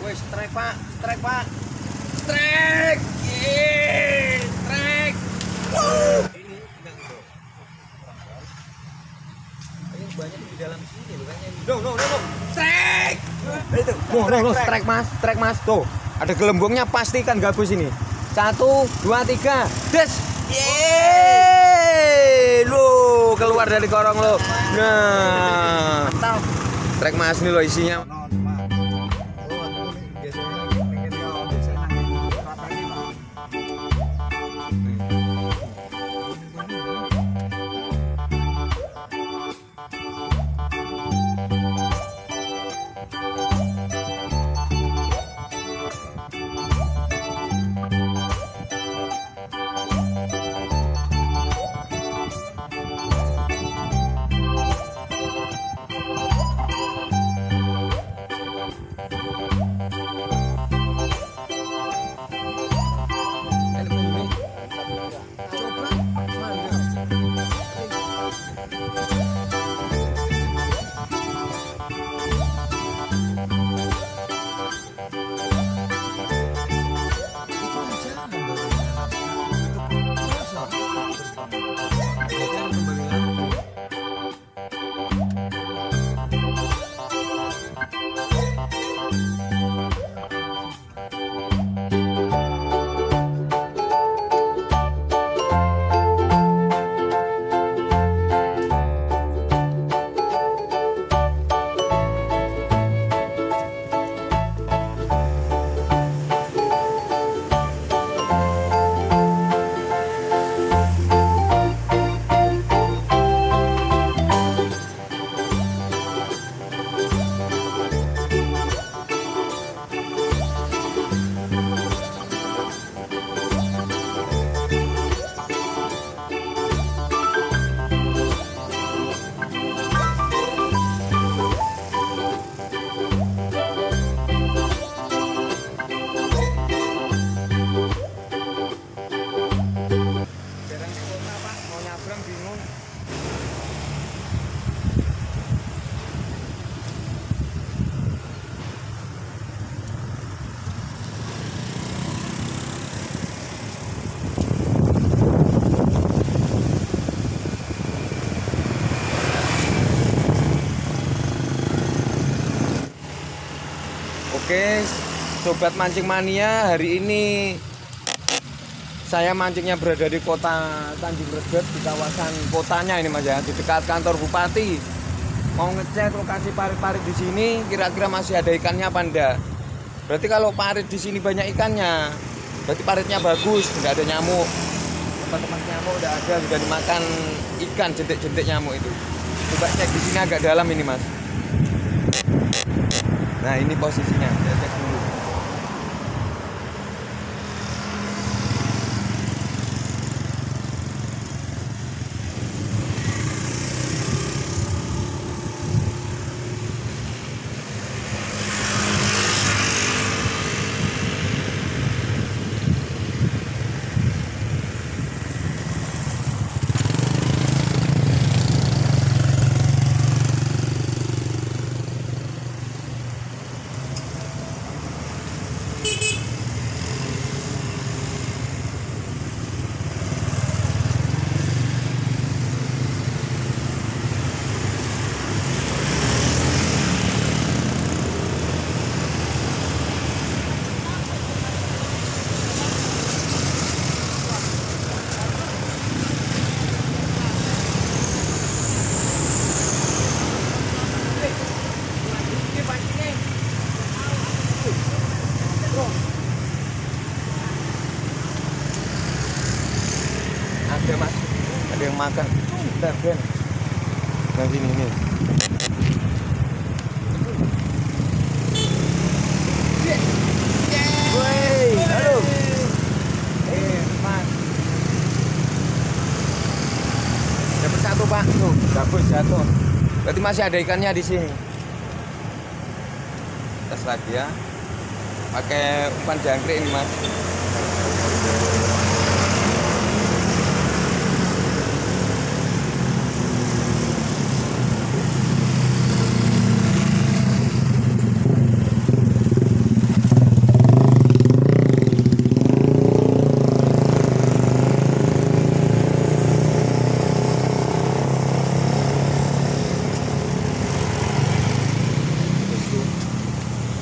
Wes, strike Pak, strike Pak, strike, strike. Ini tinggal itu. Yang banyak di dalam sini loh kayaknya. No, strike. Itu. Strike Mas, tuh. Ada gelembungnya pasti ikan gabus ini. 1, 2, 3, des. Yeay, lo keluar dari korong lo. Nah, strike Mas ini lo isinya. Oke, sobat mancing mania, hari ini saya mancingnya berada di kota Tanjung Reget, di kawasan kotanya ini Mas ya, di dekat kantor bupati. Mau ngecek lokasi parit-parit di sini, kira-kira masih ada ikannya apa enggak? Berarti kalau parit di sini banyak ikannya, berarti paritnya bagus, enggak ada nyamuk. Tempat-tempat nyamuk udah ada, sudah dimakan ikan, jentik-jentik nyamuk itu. Coba cek di sini agak dalam ini Mas. Nah ini posisinya, saya cek dulu. Ada Mas, ada yang makan. Bentar, Ben. Nah sini nih. Woi, halo. Mas. Dapat satu Pak, tuh, bagus jatuh. Berarti masih ada ikannya di sini. Tes lagi ya. Pakai umpan jangkrik ini Mas.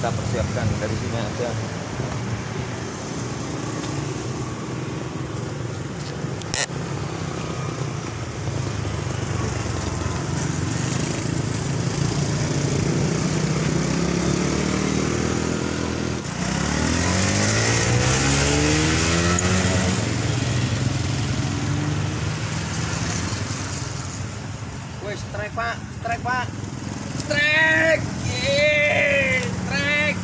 kita persiapkan dari sini aja. Wes trek Pak, trek Pak, trek, trek,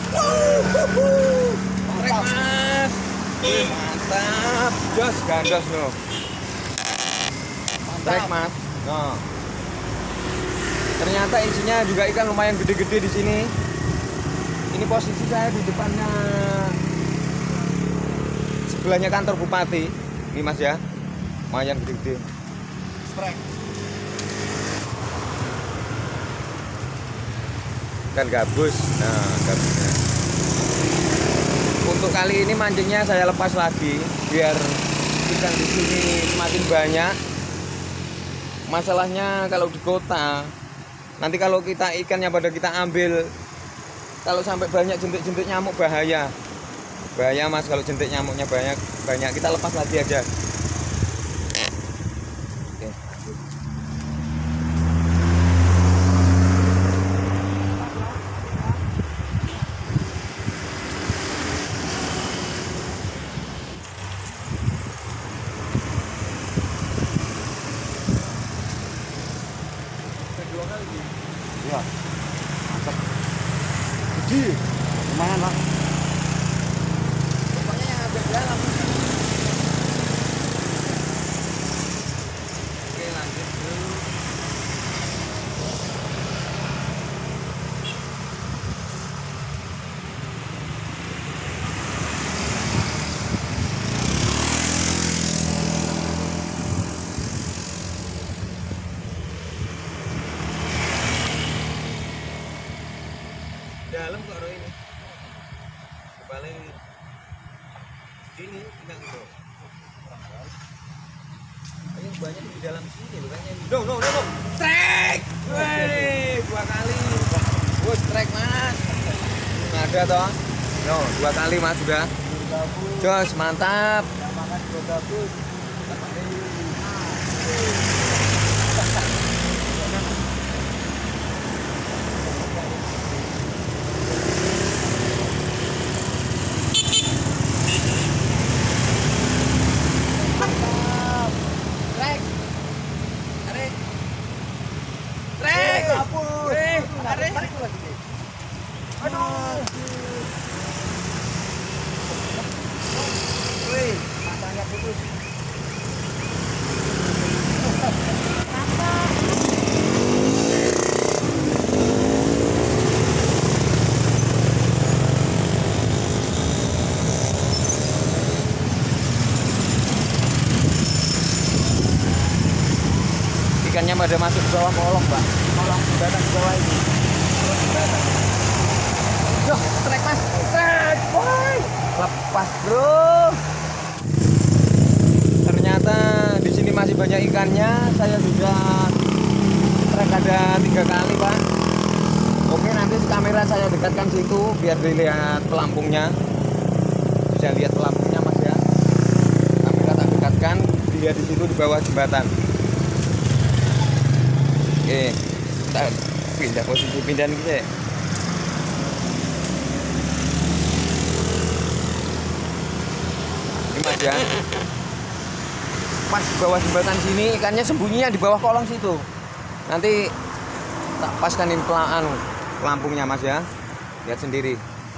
trek Mas, mantap, jos gandos loh, trek Mas. Nah, ternyata isinya juga ikan lumayan gede-gede di sini. Ini posisi saya di depannya, sebelahnya kantor bupati, ini Mas ya, lumayan gede-gede. Trek. Kan gabus. Nah, gabusnya. Untuk kali ini mancingnya saya lepas lagi biar ikan di sini semakin banyak. Masalahnya kalau di kota, nanti kalau kita ikannya pada kita ambil, kalau sampai banyak jentik-jentik nyamuk bahaya. Bahaya Mas, kalau jentik nyamuknya banyak kita lepas lagi aja. Oke. Ya. Mantap. Gede. Lumayan, Pak. Pokoknya yang agak dalam. Oke, lanjut dulu. Dalam kok Roy ini. Paling ini tinggal itu. Ayo banyak di dalam sini loh kayaknya. No. Trek. Woi, 2 kali. Bos trek Mas. Ada toh? No, 2 kali Mas sudah. Jos, mantap. Makan gabus. Aduh. Wih, matanya putus. Ikannya pada masuk ke bawah kolong, Pak. Kolong jembatan ke bawah ini. Yo, trek Mas. Trek, boy. Lepas, Bro. Ternyata di sini masih banyak ikannya. Saya sudah trek ada 3 kali, Pak. Oke, nanti kamera saya dekatkan situ biar dilihat pelampungnya. Bisa lihat pelampungnya, Mas ya. Kamera tak dekatkan, dia di situ di bawah jembatan. Oke, kita pindah posisi pindahan kita. Ini Mas ya. Pas di bawah jembatan sini ikannya sembunyinya di bawah kolong situ. Nanti tak paskan ini pelampungnya Mas ya. Lihat sendiri.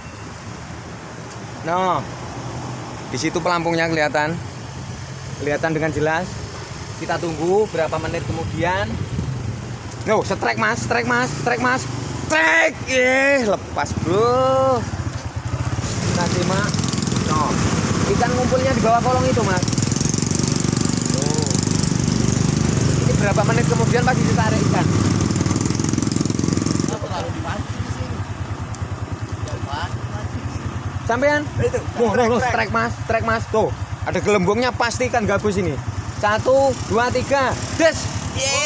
Nah, di situ pelampungnya kelihatan dengan jelas. Kita tunggu berapa menit kemudian. No, strike Mas. Strike. Lepas, Bro. Kita simak. No, ikan ngumpulnya di bawah kolong itu, Mas. Oh. Ini berapa menit kemudian pasti ditarik ikan. Sampean? Itu. No, strike Mas. Tuh, ada gelembungnya pasti ikan gabus ini. 1, 2, 3. Des.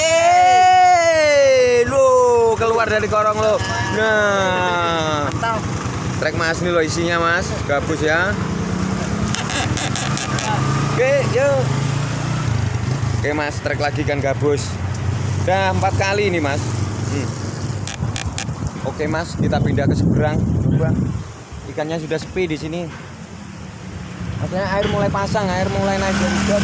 Yeay! Lu keluar dari korong lo. Nah. Mantap. Trek Mas ini loh isinya Mas, gabus ya. Oke, yuk. Oke Mas, trek lagi kan gabus. Udah 4 kali ini Mas. Oke Mas, kita pindah ke seberang. Coba. Ikannya sudah sepi di sini. Maksudnya air mulai pasang, air mulai naik dari dot.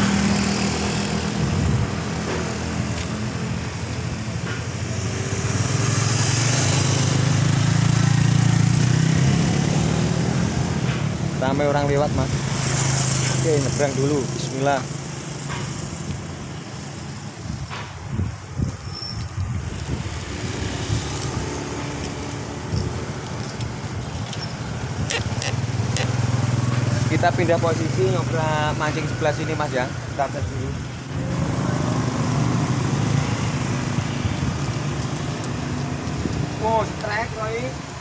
Ramai orang lewat Mas. Oke, nyebrang dulu. Bismillah. Kita pindah posisi nyoba mancing sebelah sini Mas ya. Kita tes dulu. Oh, strike Roy.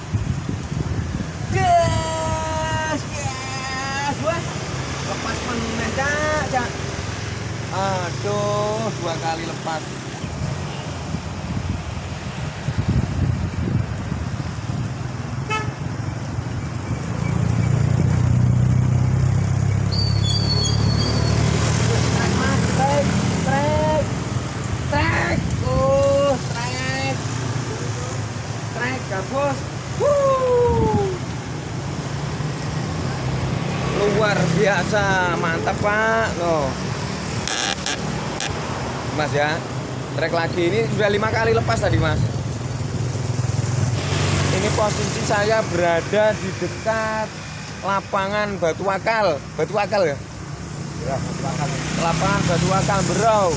Yes, yes, wah. Lepas meneh, Cak. Aduh, 2 kali lepas. Gabus. Luar biasa, mantap Pak. Loh. Mas ya. Trek lagi ini sudah 5 kali lepas tadi Mas. Ini posisi saya berada di dekat lapangan Batu Akal. Batu Akal ya? Ya, Batu Akal. Lapangan Batu Akal Berau.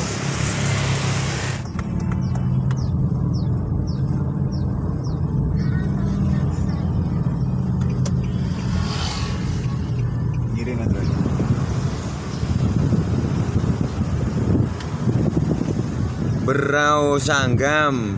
Berau Sanggam.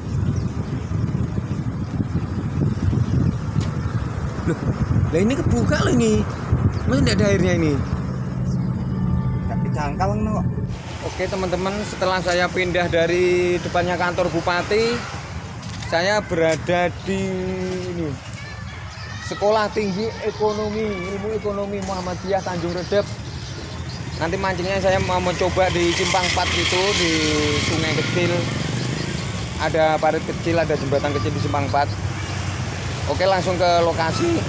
Loh, lah ini kebuka loh ini. Masa tidak ada airnya ini? Tapi jangkal kok. Oke teman-teman, setelah saya pindah dari depannya kantor Bupati, saya berada di ini, Sekolah Tinggi Ekonomi, Ilmu Ekonomi Muhammadiyah Tanjung Redep. Nanti mancingnya saya mau mencoba di Simpang 4 itu, di sungai kecil. Ada parit kecil, ada jembatan kecil di Simpang 4. Oke, langsung ke lokasi.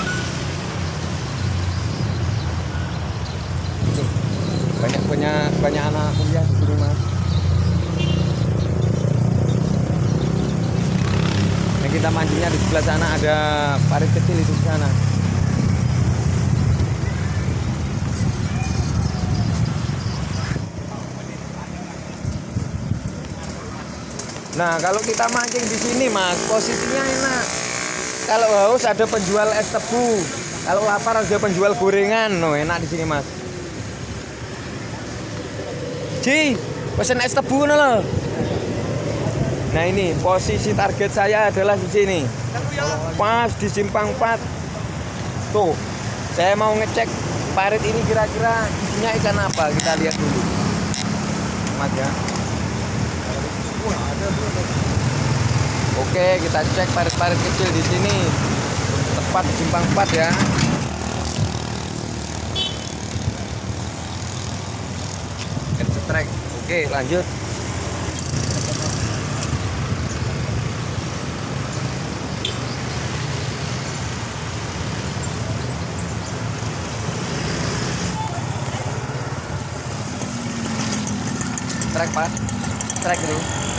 Banyak anak kuliah di sini Mas. Nah, kita mancingnya di sebelah sana, ada parit kecil itu di sana. Nah, kalau kita mancing di sini Mas, posisinya enak. Kalau haus ada penjual es tebu. Kalau lapar ada penjual gorengan. No, enak di sini Mas. Ji, pesen es tebu loh. Nah, ini posisi target saya adalah di sini. Pas di Simpang 4. Tuh, saya mau ngecek parit ini kira-kira isinya ikan apa. Kita lihat dulu. Mas ya. Oke, kita cek parit-parit kecil di sini. Tepat di Simpang 4 ya. Trek. Oke, lanjut. Trek Pak. Trek dulu.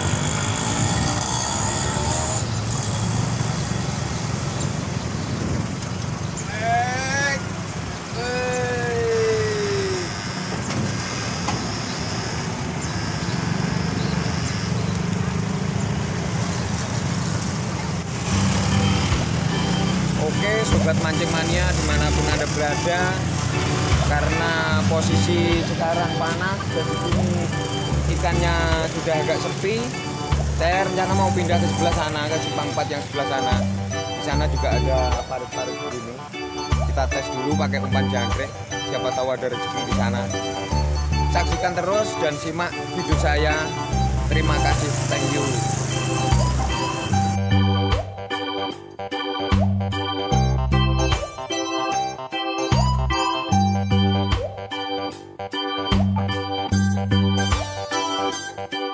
Sobat mancing mania dimanapun Anda berada, karena posisi sekarang panas dan di sini ikannya sudah agak sepi, saya rencana mau pindah ke sebelah sana, ke Simpang 4 yang sebelah sana. Di sana juga ada parit-parit ini. Kita tes dulu pakai umpan jangkrik, siapa tahu ada rezeki di sana. Saksikan terus dan simak video saya. Terima kasih, thank you. Mas.